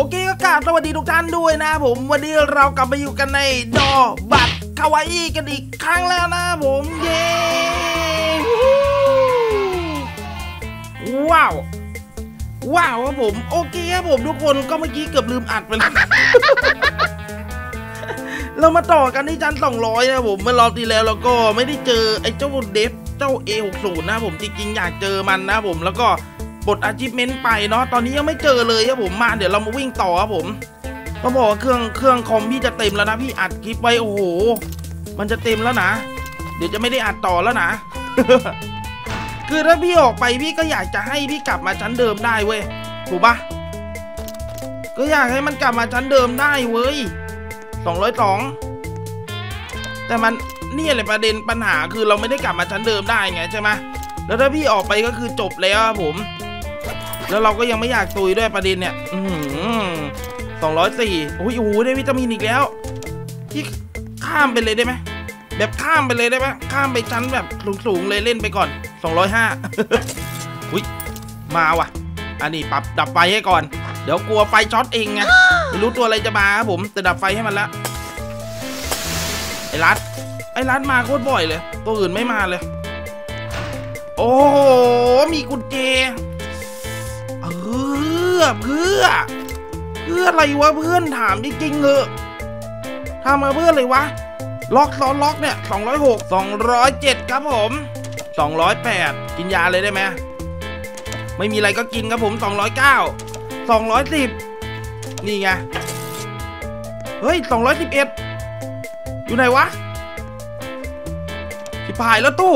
เคก็กราบสวัสดีทุกท่านด้วยนะผมวันนี้เรากลับมาอยู่กันในดอบัตรคาวาอี้กันอีกครั้งแล้วนะผมเย้ว้าวครับผมโอเคครับผมทุกคนก็เมื่อกี้เกือบลืมอัดไปแล้ว เรามาต่อกันที่ชั้น200นะผมเมื่อรอบที่แล้วเราก็ไม่ได้เจอไอ้เจ้าเดฟเจ้า A60 นะผมจริงๆอยากเจอมันนะผมแล้วก็ปลด achievement ไปเนาะตอนนี้ยังไม่เจอเลยครับผมมาเดี๋ยวเรามาวิ่งต่อครับผมต้องบอกว่าเครื่องคอมพี่จะเต็มแล้วนะพี่อัดคลิปไว้โอ้โหมันจะเต็มแล้วนะเดี๋ยวจะไม่ได้อัดต่อแล้วนะ คือถ้าพี่ออกไปพี่ก็อยากจะให้พี่กลับมาชั้นเดิมได้เว้ยถูกปะก็อยากให้มันกลับมาชั้นเดิมได้เว้ย202แต่มันนี่แหละประเด็นปัญหาคือเราไม่ได้กลับมาชั้นเดิมได้ไงใช่ไหมแล้วถ้าพี่ออกไปก็คือจบแล้วครับผมแล้วเราก็ยังไม่อยากตุยด้วยประเด็นเนี่ย204โอ้โหได้วิตามินอีกแล้วที่ข้ามไปเลยได้ไหมแบบข้ามไปเลยได้ไหมข้ามไปชั้นแบบสูงๆเลยเล่นไปก่อน205 อุ้ยมาว่ะอันนี้ปรับดับไฟให้ก่อนเดี๋ยวกลัวไฟช็อตเองไงไม่รู้ตัวอะไรจะมาครับผมแต่ดับไฟให้มันละไอ้รัดมาโคตรบ่อยเลยตัวอื่นไม่มาเลยโอ้โหมีกุญแจเพื่ออะไรวะเพื่อนถามจริงๆเหอะทำมาเพื่ออะไรวะล็อกซ้อนล็อกเนี่ย206 207ครับผม208กินยาเลยได้ไหมไม่มีอะไรก็กินครับผม209 210นี่ไงเฮ้ย211อยู่ไหนวะชิบหายแล้วตู้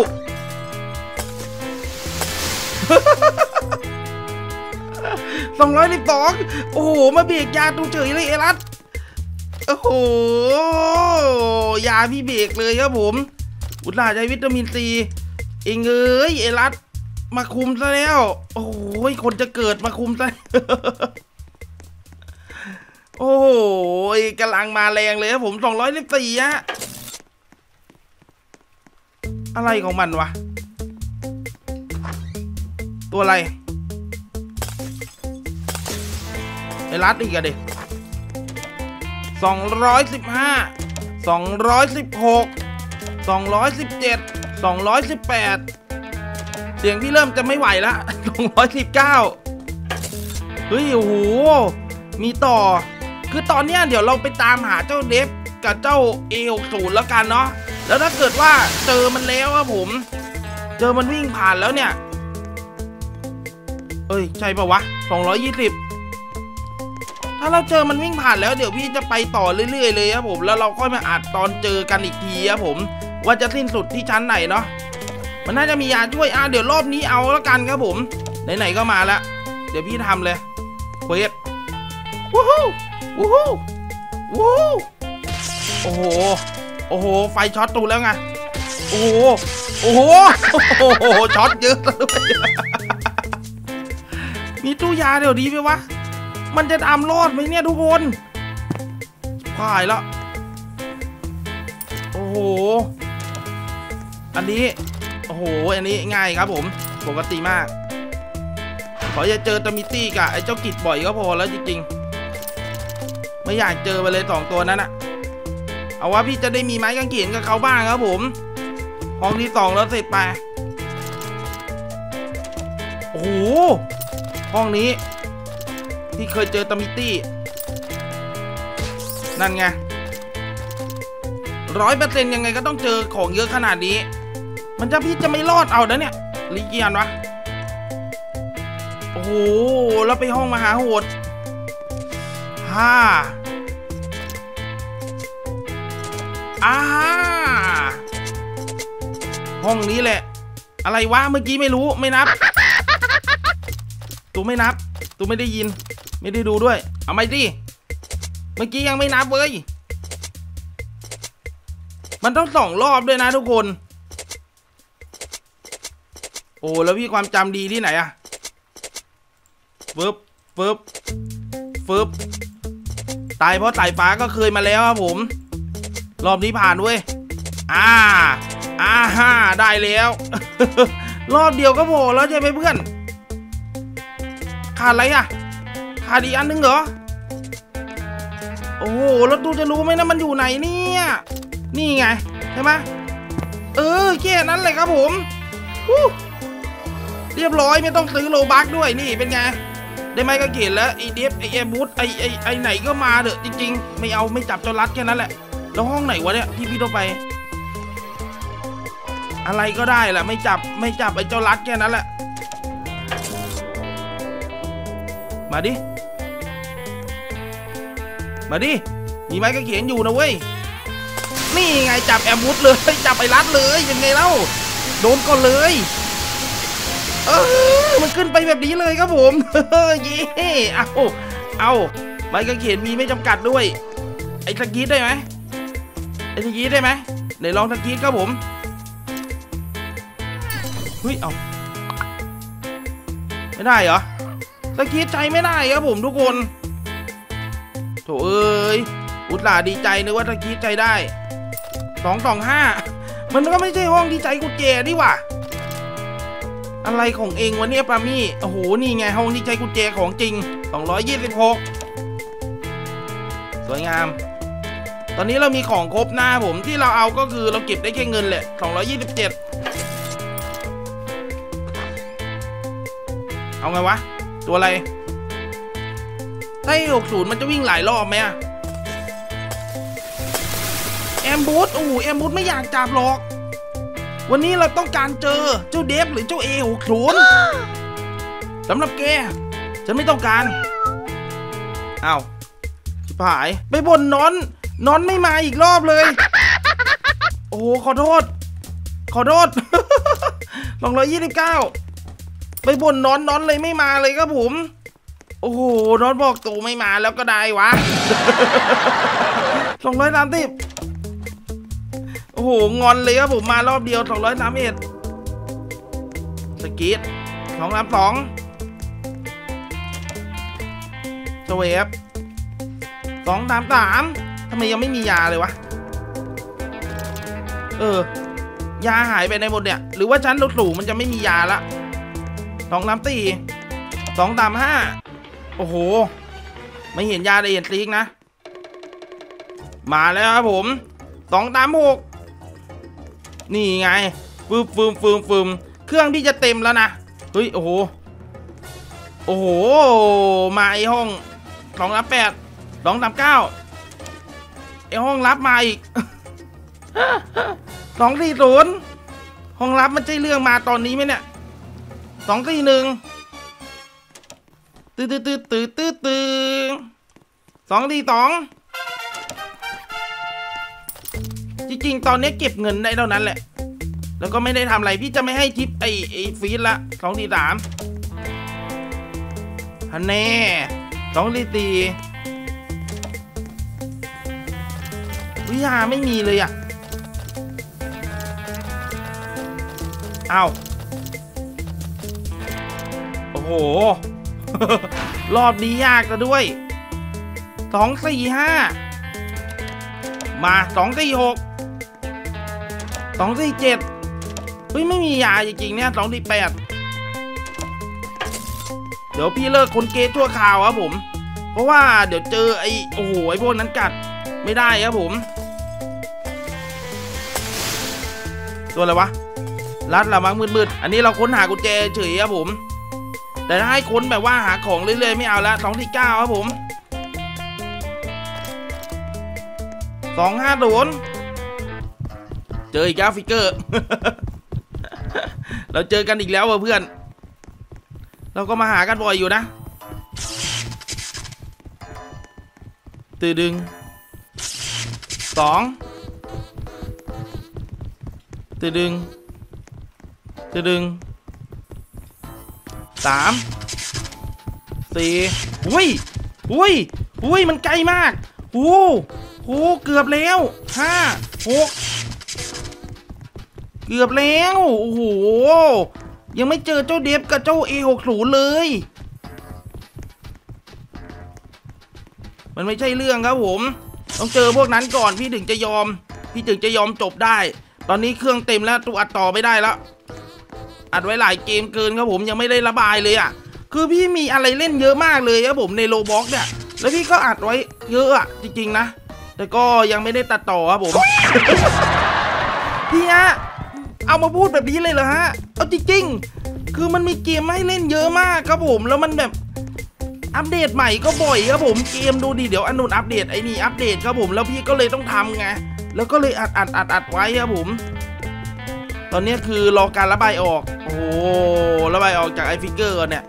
212โอ้โหมาเบรกยาตู้เฉยเลยเอรัสโอ้โหยาพี่เบรกเลยครับผมอุตส่าห์ใช้วิตามินซีเองเอ้ยเอรัสมาคุมซะแล้วโอ้โหคนจะเกิดมาคุมซะ โอ้โหกำลังมาแรงเลยครับผม214ฮะอะไรของมันวะตัวอะไรไอ้รัดอีกอะเด็ก215 216 217 218เสียงพี่เริ่มจะไม่ไหวละ219เฮ้ยโอ้โหมีต่อคือตอนเนี้ยเดี๋ยวเราไปตามหาเจ้าเดฟกับเจ้า A60 แล้วกันเนาะแล้วถ้าเกิดว่าเจอมันแล้วครับผมเจอมันวิ่งผ่านแล้วเนี่ยเอ้ยใช่ปะวะ220ถ้าเราเจอมันวิ่งผ่านแล้วเดี๋ยวพี่จะไปต่อเรื่อยๆเลยครับผมแล้วเราค่อยมาอัดตอนเจอกันอีกทีครับผมว่าจะสิ้นสุดที่ชั้นไหนเนาะมันน่าจะมียาช่วยเดี๋ยวรอบนี้เอาแล้วกันครับผมไหนๆก็มาแล้วเดี๋ยวพี่ทำเลยเควสวู้ฮู้โอ้โหไฟช็อตตูแล้วไงโอ้โหช็อตเยอะเลยมีตู้ยาเดี๋ยวดีไหมวะมันจะทำรอดไหมเนี่ยทุกคนพายแล้วโอ้โหอันนี้โอ้โหอันนี้ง่ายครับผมปกติมากขออย่าเจอตามิตี้กับไอ้เจ้ากิจบ่อยก็พอแล้วจริงๆไม่อยากเจอไปเลย2ตัวนั้นอะเอาว่าพี่จะได้มีไม้กางเขนกับเขาบ้างครับผมห้องที่2แล้วเสร็จไปโอ้โหห้องนี้ที่เคยเจอตามิตี้นั่นไง100%ยังไงก็ต้องเจอของเยอะขนาดนี้มันจะพี่จะไม่รอดเอานะเนี่ยลิเกียนวะโอ้โหแล้วไปห้องมหาโหดห้องนี้แหละอะไรวะเมื่อกี้ไม่รู้ไม่นับตูไม่นับตูไม่ได้ยินไม่ได้ดูด้วยเอาไหมดิเมื่อกี้ยังไม่นับเว้ยมันต้อง2 รอบด้วยนะทุกคนโอ้แล้วพี่ความจำดีที่ไหนอะฟึบตายเพราะสายฟ้าก็เคยมาแล้วครับผมรอบนี้ผ่านเว้ยได้แล้ว รอบเดียวก็พอแล้วใช่ไหมเพื่อนขาดอะไรอะขาดอีกอันนึงเหรอโอ้โหแล้วตูจะรู้ไหมนะมันอยู่ไหนเนี่ยนี่ไงใช่ไหมแค่นั้นเลยครับผมเรียบร้อยไม่ต้องซื้อโลบัคด้วยนี่เป็นไงได้ไหมก็เขียนแล้วไอเดฟไอแอร์บูทไอไหนก็มาเถอะจริงๆไม่เอาไม่จับเจ้ารัดแค่นั้นแหละแล้วห้องไหนวะเนี่ยที่พี่ต้องไปอะไรก็ได้แหละไม่จับไอเจ้ารัดแค่นั้นแหละมาดิมีไม้ก็เขียนอยู่นะเว้ยนี่ไงจับแอร์บูทเลยจับไอรัดเลยเป็นไงเล่าโดนก่อนเลยมันขึ้นไปแบบนี้เลยครับผมเย่เอาไม้กางเขนมีไม่จำกัดด้วยไอ้สกีดได้ไหมไหนลองสกีดครับผมเฮ้ยเอาไม่ได้เหรอสกีดใจไม่ได้ครับผมทุกคนโถเอ้ยอุตส่าห์ดีใจนึกว่าสกีดใจได้225มันก็ไม่ใช่ห้องที่ใจกุญแจดิว่ะอะไรของเองวะเนี่ยปามี่โอ้โหนี่ไงห้องที่ใช้กุญแจของจริง226สวยงามตอนนี้เรามีของครบหน้าผมที่เราเอาก็คือเราเก็บได้แค่เงินแหละ227เอาไงวะตัวอะไรถ้า60มันจะวิ่งหลายรอบไหมอะแอมบูธแอมบูธไม่อยากจับหรอกวันนี้เราต้องการเจอเจ้าเดฟหรือเจ้าA60สำหรับแกฉันไม่ต้องการอ้าวชิบหายไปบ่นนอนไม่มาอีกรอบเลยโอ้โหขอโทษ229ไปบ่นนอนเลยไม่มาเลยครับผมโอ้โหนอนบอกตู่ไม่มาแล้วก็ได้วะ230โอ้โหงอนเลยครับผมมารอบเดียว231สกีด232สเวฟ233ทำไมยังไม่มียาเลยวะยาหายไปในหมดเนี่ยหรือว่าชั้นรถหรูมันจะไม่มียาละ234 235โอ้โหไม่เห็นยาได้เห็นซีกนะมาแล้วครับผม236นี่ไงฟืมเครื่องที่จะเต็มแล้วนะเฮ้ยโอ้โหมาไอห้อง238 239ไอห้องรับมาอีก240ห้องรับมันใช่เรื่องมาตอนนี้ไหมเนี่ย241ตื้อ242จริงๆตอนนี้เก็บเงินได้เท่านั้นแหละแล้วก็ไม่ได้ทำอะไรพี่จะไม่ให้ทิปไอฟีดละ243ฮันแน่244วิชาไม่มีเลยอ่ะอ้าวโอ้โห รอบนี้ยากซะด้วย245มา246 247เฮ้ยไม่มียาจริงๆเนี่ย248เดี๋ยวพี่เลิกคนเกตชั่วคราวครับผมเพราะว่าเดี๋ยวเจอไอ้พวกนั้นกัดไม่ได้ครับผมตัวอะไรวะรัดละมั้งมืดๆอันนี้เราค้นหากุญแจเฉยครับผมแต่ถ้าให้ค้นแบบว่าหาของเรื่อยๆไม่เอาละ249ครับผม250เจออีกแล้วฟิกเกอร์ เราเจอกันอีกแล้วเพื่อนเราก็มาหากันบ่อยอยู่นะตื่นดึง2ตื่นดึง3 4อุ้ยมันไกลมากโอ้เกือบแล้ว5 6เกือบแล้วโอ้โหยังไม่เจอเจ้าเดฟกับเจ้า A60 เลยมันไม่ใช่เรื่องครับผมต้องเจอพวกนั้นก่อนพี่ถึงจะยอมจบได้ตอนนี้เครื่องเต็มแล้วตัวอัดต่อไม่ได้แล้วอัดไว้หลายเกมเกินครับผมยังไม่ได้ระบายเลยอ่ะคือพี่มีอะไรเล่นเยอะมากเลยครับผมในโลบ็อกเนี่ยแล้วพี่ก็อัดไว้เยอะอะจริงๆนะแต่ก็ยังไม่ได้ตัดต่อครับผม พี่ฮะเอามาพูดแบบนี้เลยเหรอฮะเอาจริงๆคือมันมีเกมให้เล่นเยอะมากครับผมแล้วมันแบบอัปเดตใหม่ก็บ่อยครับผมเกมดูดิเดี๋ยวอันนู้นอัปเดตไอ้นี่อัปเดตครับผมแล้วพี่ก็เลยต้องทำไงแล้วก็เลยอัดไว้ครับผมตอนนี้คือรอการระบายออกโอ้โหระบายออกจากไอฟิกเกอร์ก่อน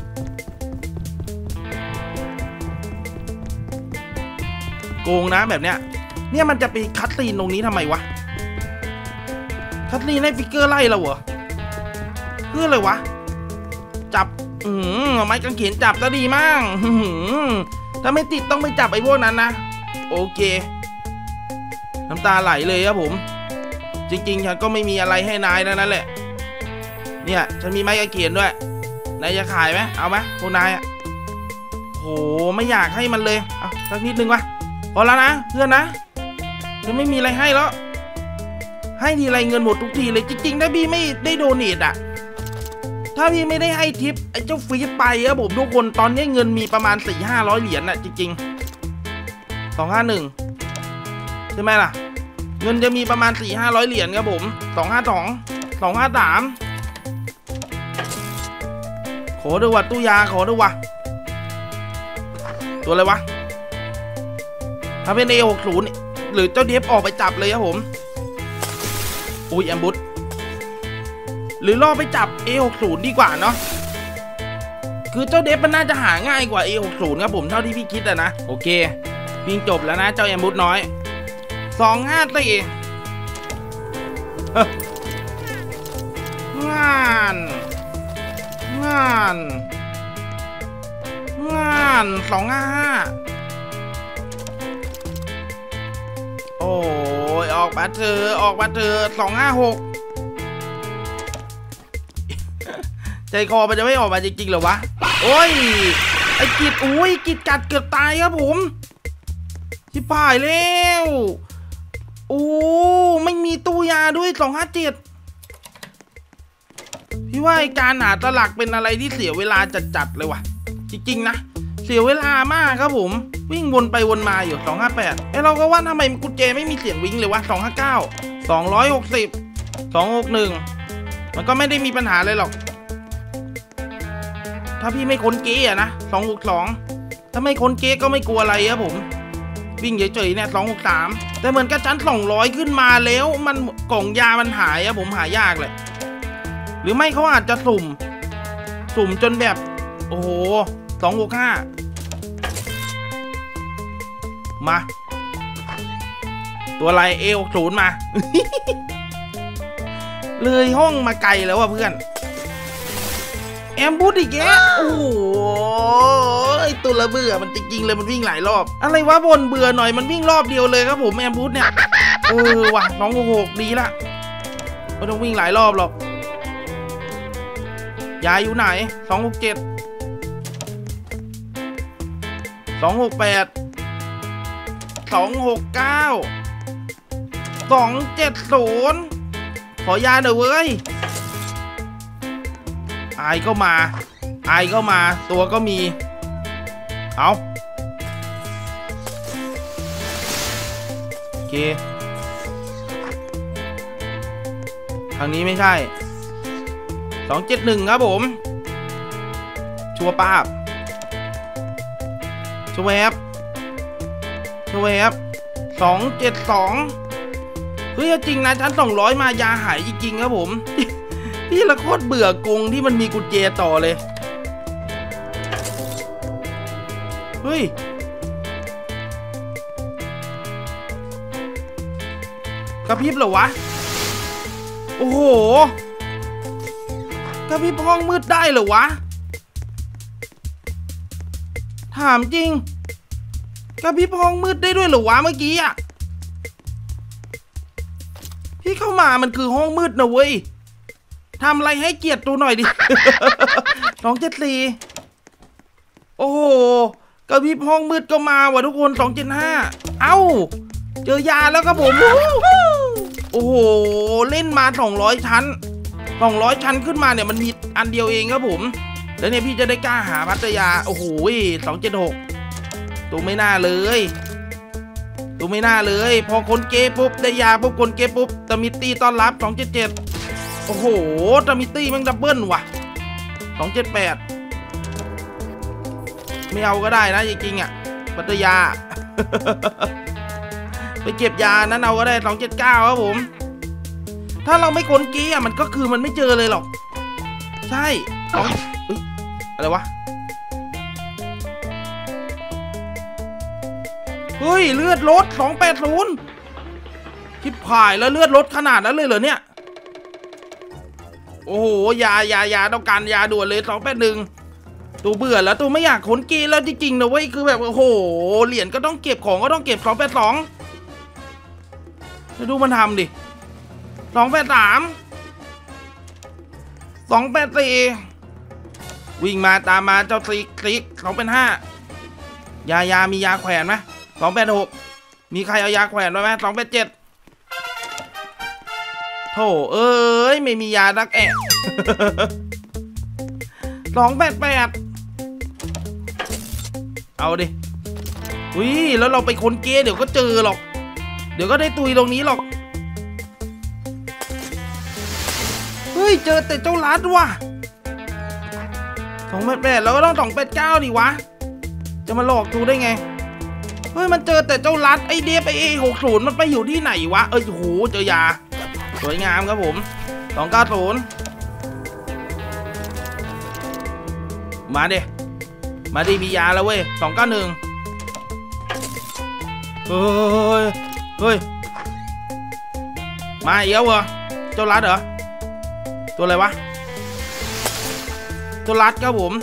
เนี่ยโกงนะแบบเนี้ยเนี่ยมันจะไปคัดซีนตรงนี้ทำไมวะคัดซีนให้ฟิกเกอร์ไล่เราเหรอเพื่ออะไรวะจับไม้กางเขนจับซะดีมากถ้าไม่ติดต้องไปจับไอ้พวกนั้นนะโอเคน้ำตาไหลเลยครับผมจริงๆฉันก็ไม่มีอะไรให้นายนั่นแหละเนี่ยฉันมีไม้กางเขนด้วยนายจะขายไหมเอาไหมพวกนายอ่ะโหไม่อยากให้มันเลยเอาสักนิดนึงวะพอแล้วนะเพื่อนนะฉันไม่มีอะไรให้แล้วให้ทีไรเงินหมดทุกทีเลยจริงๆถ้าพี่ไม่ได้โดเนทอ่ะถ้าพี่ไม่ได้ให้ทิปไอ้เจ้าฟีดไปครับผมทุกคนตอนนี้เงินมีประมาณ 400-500 เหรียญน่ะจริงๆ251ใช่ไหมล่ะเงินจะมีประมาณ 400-500 เหรียญครับผม252 253ขอดูว่ะตู้ยาขอดูว่ะตัวอะไรวะถ้าเป็น A60 หรือเจ้าเดฟออกไปจับเลยครับผมอุ้ยแอมบูสหรือล่อไปจับ A60 ดีกว่าเนาะคือเจ้าเดฟมันน่าจะหาง่ายกว่า A60 ครับผมเท่าที่พี่คิดอะนะโอเควิ่งจบแล้วนะเจ้าแอมบูสน้อย254งาน255โอ้ยออกมาเธอ256ใจคอมันจะไม่ออกมาจริงๆเหรอวะโอ้ยไอ้กิดอุ้ยกิดกัดเกือบตายครับผมชิบหายแล้วโอ้ไม่มีตู้ยาด้วย257พี่ว่าการหาตลักเป็นอะไรที่เสียเวลาจัดๆเลยวะจริงๆนะเสียเวลามากครับผมวิ่งวนไปวนมาอยู่258เราก็ว่าทำไมกุญแจไม่มีเสียงวิ่งเลยวะ259 260 261มันก็ไม่ได้มีปัญหาเลยหรอกถ้าพี่ไม่ค้นเก๊อะนะ262ถ้าไม่ค้นเก๊ก็ไม่กลัวอะไรครับผมวิ่งเฉยๆเนี่ย263แต่เหมือนกับชั้น200ขึ้นมาแล้วมันกล่องยามันหายอะผมหายากเลยหรือไม่เขาอาจจะสุ่มจนแบบโอ้โห265มาตัวอะไร A60 มา เลยห้องมาไกลแล้วว่ะเพื่อนแอมบูสอีกแกโอ้โหตัวละเบื่อมันจริงๆเลยมันวิ่งหลายรอบอะไรวะบนเบื่อหน่อยมันวิ่งรอบเดียวเลยครับผมแอมบูสเนี่ยว่ะ266ดีละไม่ต้องวิ่งหลายรอบหรอกยายอยู่ไหน267 268 269 270ขอยาหน่อยเว้ยไอก็มาตัวก็มีเอาโอเคทางนี้ไม่ใช่271ครับผมชัวร์ป้าบชัวร์แวบ272เฮ้ยจริงนะชั้น200มายาหายจริงๆครับผมพี่ละโคตรเบื่อกงที่มันมีกุญแจต่อเลยเฮ้ยกระพริบเหรอวะโอ้โหกระพริบห้องมืดได้เหรอวะถามจริงกระพริบห้องมืดได้ด้วยเหรอวะเมื่อกี้อ่ะพี่เข้ามามันคือห้องมืดนะเว้ยทำอะไรให้เกียรติตัวหน่อยดิ274โอ้โหกระพริบห้องมืดก็มาว่ะทุกคน275เอ้าเจอยาแล้วครับผมโอ้โหเล่นมา200 ชั้นขึ้นมาเนี่ยมันมีอันเดียวเองครับผมแล้วเนี่ยพี่จะได้กล้าหาพัทยาโอ้โห276 ตูไม่น่าเลยตูไม่น่าเลยพอคนเกปุ๊บได้ยาปุ๊บคนเกปุ๊บตามิตี้ต้อนรับ277โอ้โหตามิตี้มันดับเบิลว่ะ278ไม่เอาก็ได้นะจริงๆอ่ะปัตยา ไปเก็บยานั้นเอาก็ได้279ครับผมถ้าเราไม่ค้นกี้อ่ะมันก็คือมันไม่เจอเลยหรอกใช่อะไรวะเฮ้ยเลือดลด280คิดผ่ายแล้วเลือดลดขนาดนั้นเลยเหรอเนี่ยโอ้โหยาต้องการยาด่วนเลย281ตูเบื่อแล้วตูไม่อยากขนกีแล้วจริงๆนะเว้ยคือแบบโอ้โหเหรียญก็ต้องเก็บของก็ต้องเก็บ282แล้วดูมันทำดิ283 284วิ่งมาตามมาเจ้าซิก285ยามียาแขวนไหม286มีใครเอายาแขวนไว้ไหม287โธ่เอ้ยไม่มียาดักแอะ288เอาดิอุ้ยแล้วเราไปค้นเก๊เดี๋ยวก็เจอหรอกเดี๋ยวก็ได้ตุยตรงนี้หรอกเฮ้ยเจอแต่เจ้าลัดว่ะ288แล้วก็ต้อง289ดิวะจะมาหลอกตูได้ไงเฮ้ยมันเจอแต่เจ้าลัดไอเดฟไอ60มันไปอยู่ที่ไหนวะโอ้โหเจอยาสวยงามครับผม290มาดิมียาแล้วเว้ย291เฮ้ยมาอีกแล้วเหรอเจ้าลัดเหรอตัวอะไรวะตัวลัดครับผม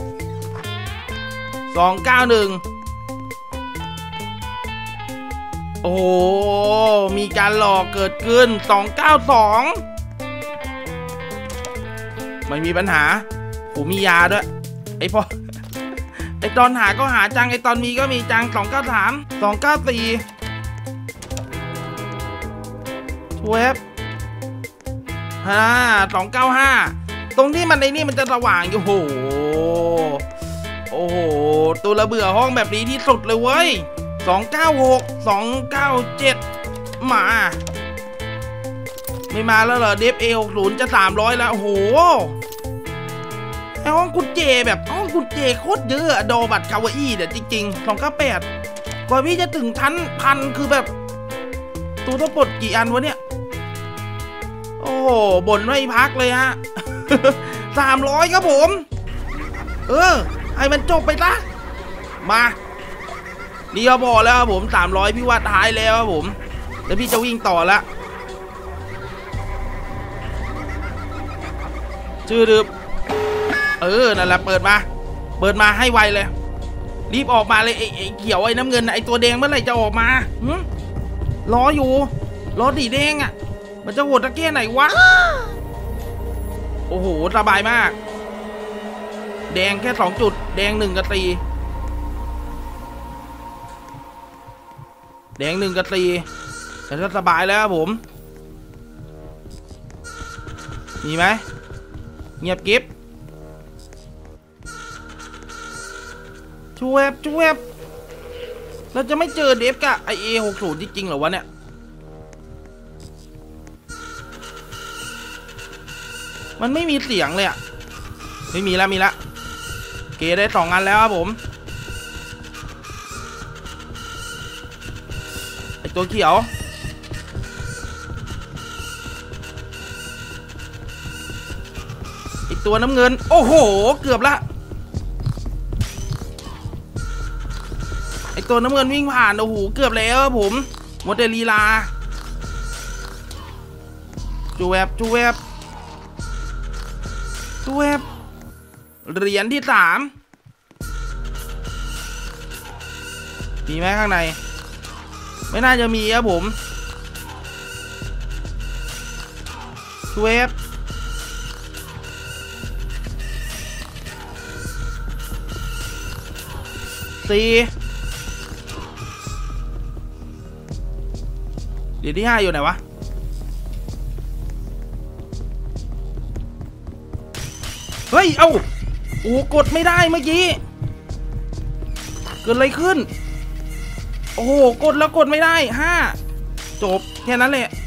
291โอ้โหมีการหลอกเกิดขึ้น292ไม่มีปัญหาผมมียาด้วยไอพอไอตอนหาก็หาจังไอตอนมีก็มีจัง293 294เว็บ295ตรงที่มันในนี่มันจะสว่างอยู่โอ้โหตัวระเบื่อห้องแบบนี้ที่สุดเลยเว้ย296 297มาไม่มาแล้วเหรอเดฟA60จะ300แล้วโอ้โหไอห้องกุญแจแบบห้องกุญแจโคตรเยอะดอบัตรคาวาอี้เนี่ยจริงๆ298กว่าพี่จะถึงชั้นพันคือแบบตัวต้องปลดกี่อันวะเนี่ยโอ้โหบ่นไม่พักเลยฮะ 300ครับผมให้มันจบไปซะมานี่ก็บอกแล้วครับผม300พี่ว่าท้ายแล้วครับผมแล้วพี่จะวิ่งต่อละชื่อดึบนั่นแหละเปิดมาให้ไวเลยรีบออกมาเลยไอ้เขียวไอ้น้ำเงินไอ้ตัวแดงเมื่อไหร่จะออกมารออยู่รอสีแดงอ่ะมันจะโหดตะเกียไหนวะโอ้โหสบายมากแดงแค่2จุดแดง1กับ4แดง1กับ4แต่ก็สบายแล้วครับผมมีไหมเงียบกิ๊บช่วยเราจะไม่เจอเดฟกับไอA60จริงๆเหรอวะเนี่ยมันไม่มีเสียงเลยอะไม่มีแล้วเกได้2อันแล้วครับผมไอตัวเขียวไอตัวน้ำเงินโอ้โหเกือบละไอตัวน้ำเงินวิ่งผ่านโอ้โหเกือบแล้วครับผมหมดเดลีลาจูแวบเหรียญที่3มีไหมข้างในไม่น่าจะมีครับผมจูแวบเหรียญที่5อยู่ไหนวะเฮ้ยโอ้กดไม่ได้เมื่อกี้กิดอะไรขึ้นโอ้โหกดแล้วกดไม่ได้จบแค่นั้นแหละ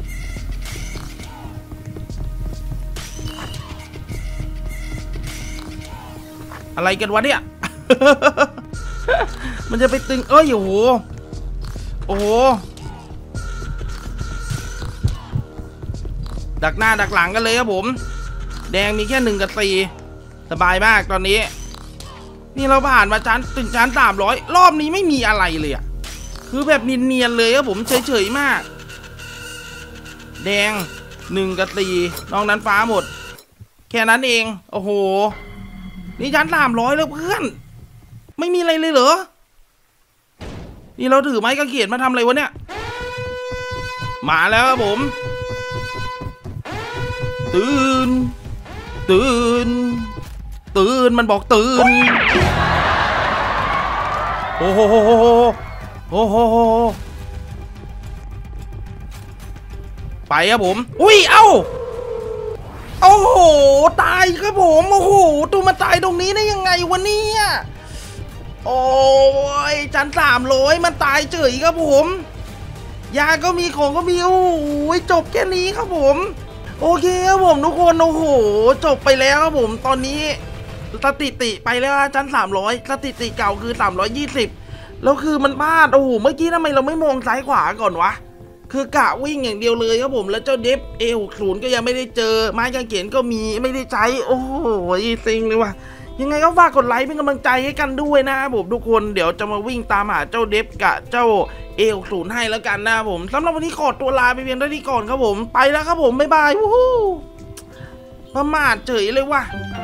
อะไรกันวะเนี่ย มันจะไปตึงโอ้โหดักหน้าดักหลังกันเลยครับผมแดงมีแค่1 กับ 4สบายมากตอนนี้นี่เราผ่านมาถึงชั้น300รอบนี้ไม่มีอะไรเลยอะคือแบบเนียนๆเลยครับผมเฉยๆมากแดง1 กับ 4นอกนั้นฟ้าหมดแค่นั้นเองโอ้โหนี่ชั้น300แล้วเพื่อนไม่มีอะไรเลยเหรอนี่เราถือไม้กางเขนมาทำอะไรวะเนี่ยมาแล้วครับผมตื่นมันบอกตื่นโอ้โหไปครับผมอุ้ยเอ้าโอ้โหตายครับผมโอ้โหตัวมาตายตรงนี้ได้ยังไงวะเนี่ยโอ้ยชั้น300มันตายเฉยครับผมยาก็มีของก็มีโอ้โหจบแค่นี้ครับผมโอเคครับผมทุกคนโอ้โหจบไปแล้วครับผมตอนนี้สถิติไปแล้วชั้น300สถิติเก่าคือ320แล้วคือมันพลาดโอ้โหเมื่อกี้ทำไมเราไม่มองซ้ายขวาก่อนวะคือกะวิ่งอย่างเดียวเลยครับผมแล้วเจ้าเดฟ A60 ก็ยังไม่ได้เจอไม้กางเขนก็มีไม่ได้ใช้โอ้โหซิงเลยว่ะยังไงก็ฝากกดไลค์เป็นกำลังใจให้กันด้วยนะครับผมทุกคนเดี๋ยวจะมาวิ่งตามหาเจ้าเดฟกับเจ้า A60 ให้แล้วกันนะครับผมสำหรับวันนี้ขอตัวลาไปเพียงเท่านี้ก่อนครับผมไปแล้วครับผมบ๊ายบายวู้ฮู้ประมาทเฉยเลยว่ะ